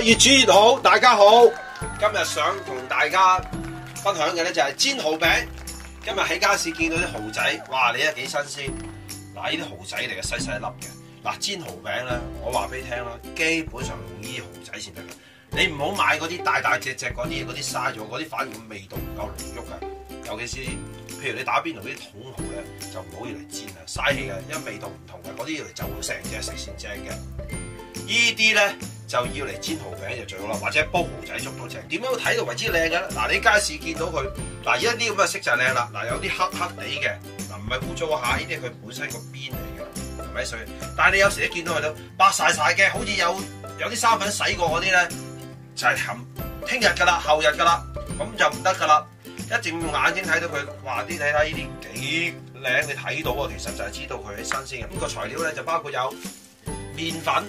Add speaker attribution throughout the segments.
Speaker 1: 越煮越好，大家好。今日想同大家分享嘅咧就係煎蠔餅。今日喺街市見到啲蠔仔，哇！你睇幾新鮮。嗱，呢啲蠔仔嚟嘅，細細粒嘅。嗱，煎蠔餅咧，我話俾你聽啦，基本上用呢啲蠔仔先得嘅。你唔好買嗰啲大大隻隻嗰啲嘥咗，嗰啲反而個味道唔夠濃郁嘅。尤其是譬如你打邊爐啲筒蠔咧，就唔好要嚟煎啊，嘥氣嘅，因為味道唔同嘅。嗰啲要嚟就會成隻食先正嘅。依啲咧就要嚟煎蠔餅就最好啦，或者煲蠔仔粥都正。點樣睇到為之靚嘅咧？嗱，你街市見到佢，嗱，而家啲咁嘅色就靚啦。嗱，有啲黑黑地嘅，嗱，唔係污糟下，呢啲佢本身個邊嚟嘅，係咪？所以，但係你有時一見到佢都白晒嘅，好似有啲生粉洗過嗰啲咧，就係聽日㗎啦，後日㗎啦，咁就唔得㗎啦。一定用眼睛睇到佢，哇！啲睇睇呢啲幾靚，你睇到啊，其實就係知道佢係新鮮嘅。咁個材料咧就包括有麵粉。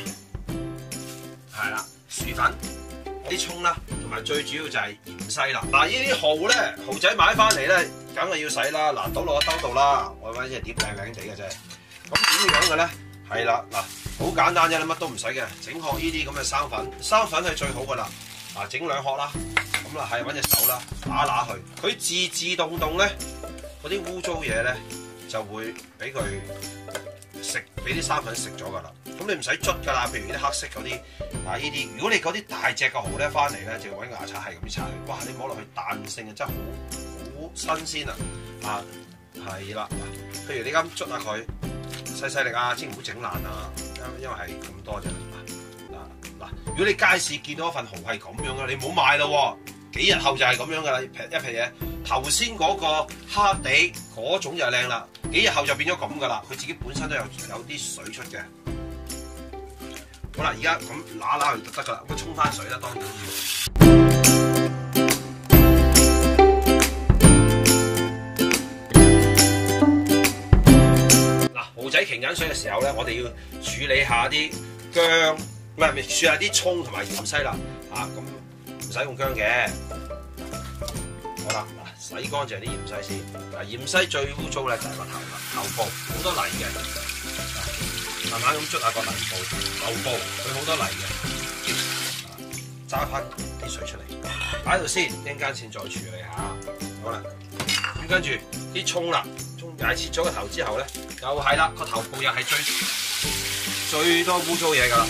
Speaker 1: 係啦，薯粉、啲葱啦，同埋最主要就係芫茜啦。嗱，呢啲蠔咧，蠔仔買翻嚟咧，梗係要洗啦。嗱，倒落個兜度啦，我揾隻碟靚靚地嘅啫。咁點樣嘅咧？係啦，嗱，好簡單啫，你乜都唔使嘅，整殼呢啲咁嘅生粉，生粉係最好噶啦。嗱，整兩殼啦，咁啦係揾隻手啦，揦佢，佢自動咧，嗰啲污糟嘢咧就會俾佢食，俾啲生粉食咗噶啦。咁你唔使捽㗎啦，譬如啲黑色嗰啲，嗱呢啲，如果你嗰啲大隻嘅蠔咧翻嚟咧，就要揾個牙刷係咁擦佢。哇！你摸落去彈性啊，真係好新鮮啊！啊，係啦，譬如你咁捽下佢，細力啊，千祈唔好整爛啊，因為係咁多啫。嗱，如果你街市見到一份蠔係咁樣嘅，你唔好買咯喎，幾日後就係咁樣㗎啦，一皮嘢。頭先嗰個黑地嗰種就靚啦，幾日後就變咗咁㗎啦，佢自己本身都有啲水出嘅。好啦，而家咁揦佢就得噶啦，咁沖翻水啦，當然要。嗱，蠔仔擎緊水嘅時候咧，我哋要處理下啲薑，唔係處理下啲葱同埋芫茜啦。咁唔使用薑嘅。好啦，嗱，洗乾淨啲芫茜先。嗱，芫茜最污糟咧就係個頭部，好多泥嘅。慢慢咁捽下個頭部，佢好多泥嘅，揸翻啲水出嚟，擺喺度先，一陣間先再處理下。好啦，咁跟住啲葱啦，葱解切咗個頭之後咧，又係啦，個頭部又係最多污糟嘢㗎啦。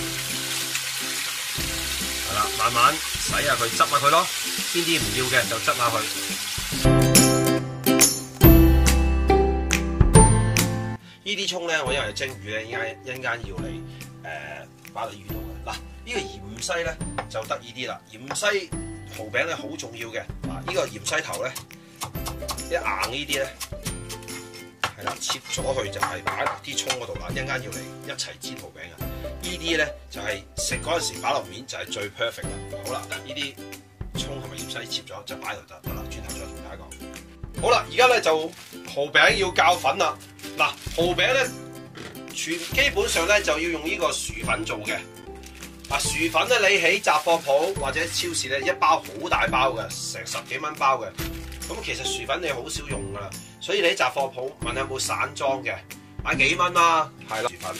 Speaker 1: 係啦，慢慢洗下佢，執下佢咯，邊啲唔要嘅就執下佢。呢啲葱咧，我因為蒸魚咧，一陣間要嚟擺落魚度嘅。嗱，呢個芫茜咧就得呢啲啦。芫茜蠔餅咧好重要嘅。嗱，呢個芫茜頭咧一硬呢啲咧係啦，切咗佢就係擺落啲葱嗰度啦。一陣間要嚟一齊煎蠔餅嘅。呢啲咧就係食嗰陣時擺落面就係最 perfect 啦。好啦，呢啲葱同埋芫茜切咗就擺落就得啦。轉頭再同大家講。好啦，而家咧就蠔餅要較粉啦。嗱，蠔餅咧，基本上咧就要用呢個薯粉做嘅。嗱，薯粉咧，你喺雜貨鋪或者超市咧，一包好大包嘅，成10幾蚊包嘅。咁其實薯粉你好少用噶啦，所以你喺雜貨鋪問有冇散裝嘅，買幾蚊啦，係啦，薯粉。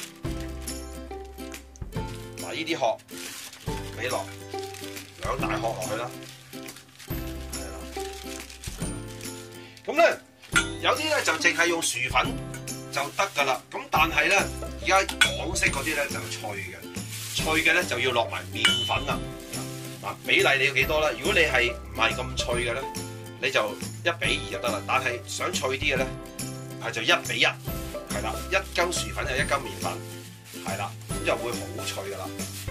Speaker 1: 嗱，呢啲殼俾落2大殼落去啦，係啦。咁咧有啲咧就淨係用薯粉就得㗎啦，咁但係咧，而家港式嗰啲咧就脆嘅咧就要落埋麵粉啦。嗱，比例你要幾多咧？如果你係唔係咁脆嘅咧，你就1比2就得啦。但係想脆啲嘅咧，係就1比1，係啦，1斤薯粉就1斤麵粉，係啦，咁就會好脆㗎啦。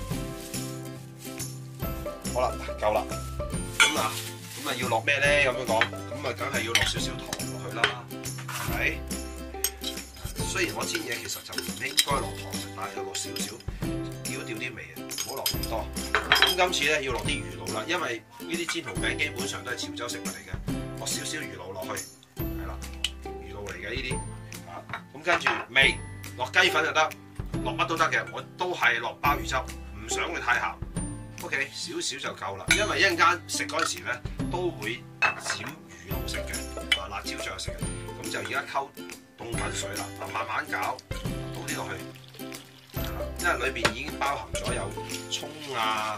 Speaker 1: 好啦，夠啦。咁啊要落咩咧？咁樣講，咁啊梗係要落少少糖落去啦，係咪？雖然我煎嘢其實就唔應該落糖，但係有落少少，調啲味啊，唔好落咁多。咁今次咧要落啲魚露啦，因為呢啲煎蠔餅基本上都係潮州食物嚟嘅，落少少魚露落去，係啦，魚露嚟嘅呢啲。咁跟住味落雞粉就得，落乜都得嘅，我都係落鮑魚汁，唔想佢太鹹。OK， 少少就夠啦，因為一陣間食嗰陣時咧都會閃魚露食嘅，辣椒醬食嘅，咁就而家溝凍滾水啦，慢慢攪，倒啲落去， 因為裏邊已經包含咗有葱啊、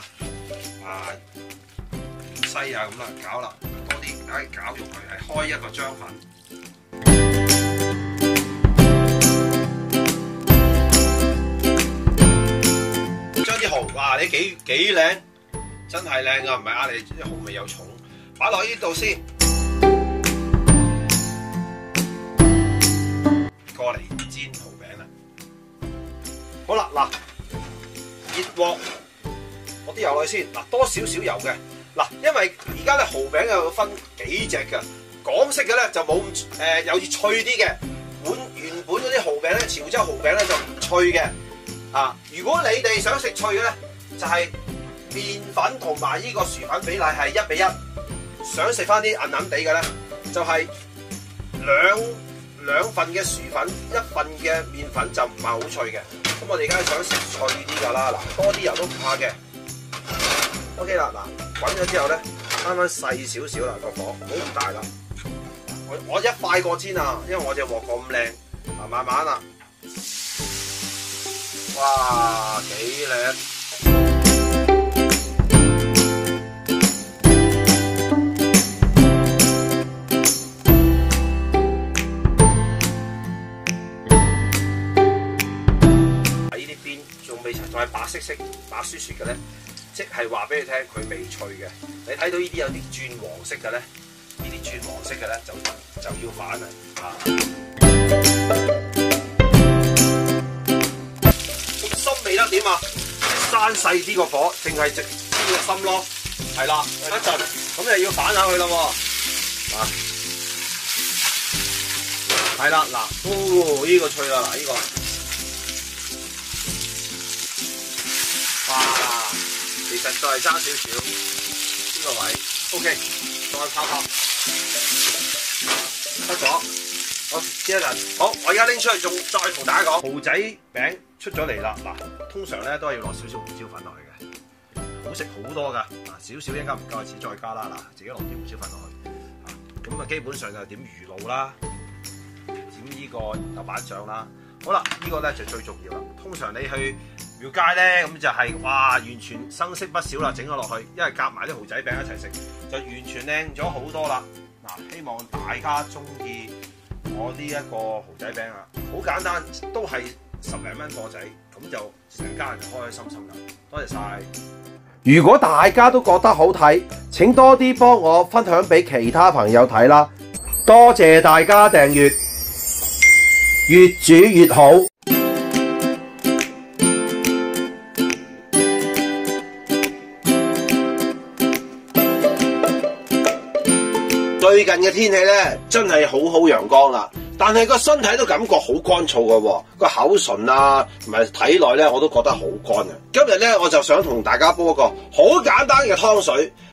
Speaker 1: 芫茜啊咁啦，搞啦多啲，搞肉佢係開一個漿粉。將啲蠔，哇！你幾靚，真係靚噶，唔係呃你，啲蠔味又重，擺落呢度先。過嚟煎蠔餅啦。好啦，嗱，熱鑊，我啲油落去先。嗱，多少少油嘅。嗱，因為而家咧蠔餅有分幾隻嘅，港式嘅咧就冇咁有啲脆啲嘅。原本嗰啲蠔餅咧，潮州蠔餅咧就唔脆嘅。如果你哋想食脆嘅咧，就係麵粉同埋呢個薯粉比例係1比1。想食翻啲韌韌地嘅咧，就係兩份嘅薯粉，1份嘅麵粉就唔係好脆嘅。咁我哋而家想食脆啲㗎啦，嗱，多啲油都唔怕嘅。OK 啦，嗱，滾咗之後咧，啱啱細少少啦個火，唔好咁大啦。我一快過煎啊，因為我隻鑊咁靚，慢慢啦。哇，幾靚！仲係白色色、白雪雪嘅咧，即係話俾你聽，佢未脆嘅。你睇到呢啲有啲轉黃色嘅咧，呢啲轉黃色嘅咧就要反啦。心未得點啊？閂細啲個火，淨係直煎個心咯。係啦，一陣咁就要反下佢啦喎。係啦，嗱，呢個脆啦，嗱，呢個。哇，其實就係爭少少呢個位 ，OK， 再泡泡，得咗，好，煎一陣，好，我而家拎出去，再同大家講，蠔仔餅出咗嚟啦，嗱，通常咧都係要落少少胡椒粉落去嘅，好食好多噶，少少一陣間唔夠錢再加啦，嗱，自己落啲胡椒粉落去，咁啊基本上就點魚露啦，點呢個豆瓣醬啦。好啦，呢個咧就最重要啦。通常你去廟街咧，咁就係哇，完全生色不少啦，整咗落去，因為夾埋啲蠔仔餅一齊食，就完全靚咗好多啦。嗱，希望大家中意我呢一個蠔仔餅啊，好簡單，都係10零蚊個仔，咁就成家人就開開心心啦。多謝晒。
Speaker 2: 如果大家都覺得好睇，請多啲幫我分享俾其他朋友睇啦。多謝大家訂閱。越煮越好。
Speaker 1: 最近嘅天氣咧，真係好陽光啦，但係個身體都感覺好乾燥嘅，個口唇啊同埋體內咧，我都覺得好乾嘅。今日咧，我就想同大家煲一個好簡單嘅湯水，